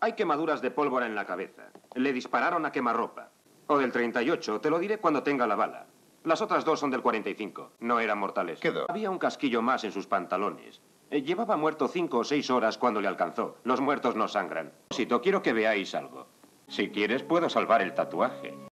Hay quemaduras de pólvora en la cabeza. Le dispararon a quemarropa. O del 38, te lo diré cuando tenga la bala. Las otras dos son del 45. No eran mortales. Quedó. Había un casquillo más en sus pantalones. Llevaba muerto 5 o 6 horas cuando le alcanzó. Los muertos no sangran. Quiero que veáis algo. Si quieres, puedo salvar el tatuaje.